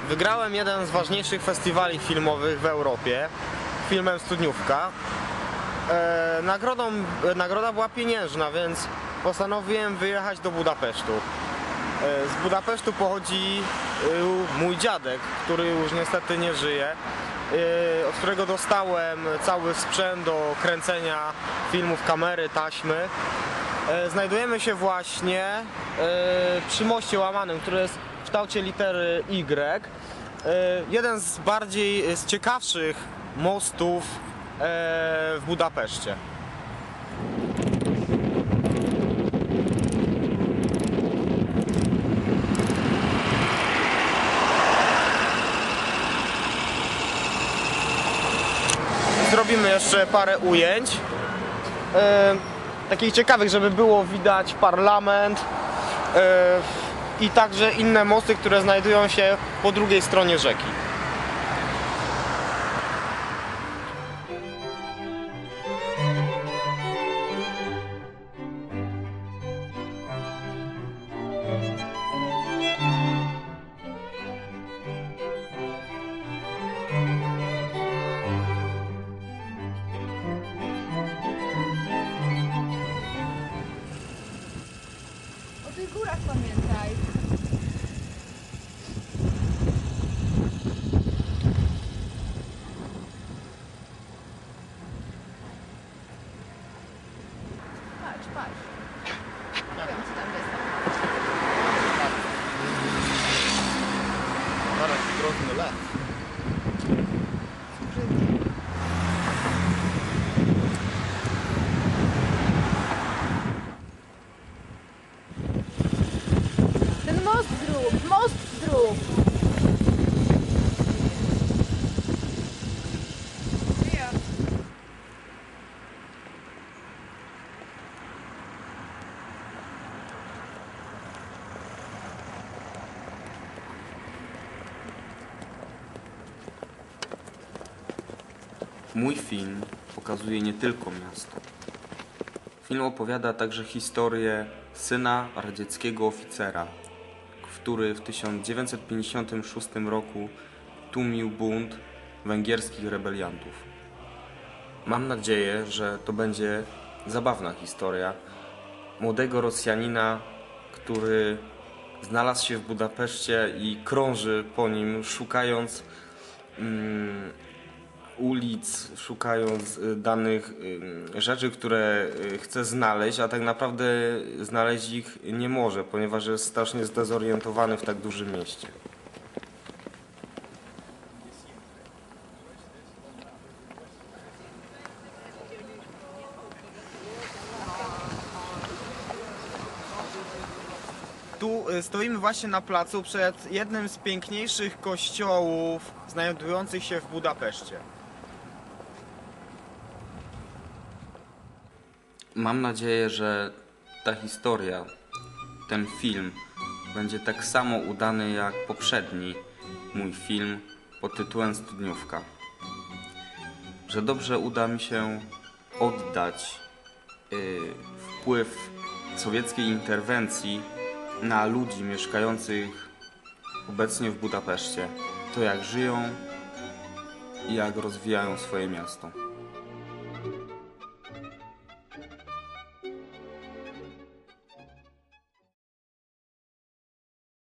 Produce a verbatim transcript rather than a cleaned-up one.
Wygrałem jeden z ważniejszych festiwali filmowych w Europie, filmem Studniówka. E, nagrodą, nagroda była pieniężna, więc postanowiłem wyjechać do Budapesztu. E, z Budapesztu pochodzi e, mój dziadek, który już niestety nie żyje, e, od którego dostałem cały sprzęt do kręcenia filmów, kamery, taśmy. E, znajdujemy się właśnie e, przy moście łamanym, który jest w kształcie litery Y. E, jeden z bardziej, z ciekawszych mostów e, w Budapeszcie. Zrobimy jeszcze parę ujęć. E, takich ciekawych, żeby było widać parlament e, i także inne mosty, które znajdują się po drugiej stronie rzeki. O tych górach pamiętaj. Patrz, patrz. Nie wiem, co tam jest. Zaraz, drobny las. Ten most zrób, most zrób. Ja. Mój film pokazuje nie tylko miasto. Film opowiada także historię syna radzieckiego oficera, który w tysiąc dziewięćset pięćdziesiątym szóstym roku tłumił bunt węgierskich rebeliantów. Mam nadzieję, że to będzie zabawna historia młodego Rosjanina, który znalazł się w Budapeszcie i krąży po nim, szukając mm, ulic, szukając y, danych y, rzeczy, które y, chce znaleźć, a tak naprawdę znaleźć ich nie może, ponieważ jest strasznie zdezorientowany w tak dużym mieście. Tu y, stoimy właśnie na placu przed jednym z piękniejszych kościołów znajdujących się w Budapeszcie. Mam nadzieję, że ta historia, ten film będzie tak samo udany jak poprzedni mój film pod tytułem Studniówka. Że dobrze uda mi się oddać yy, wpływ sowieckiej interwencji na ludzi mieszkających obecnie w Budapeszcie. To jak żyją i jak rozwijają swoje miasto.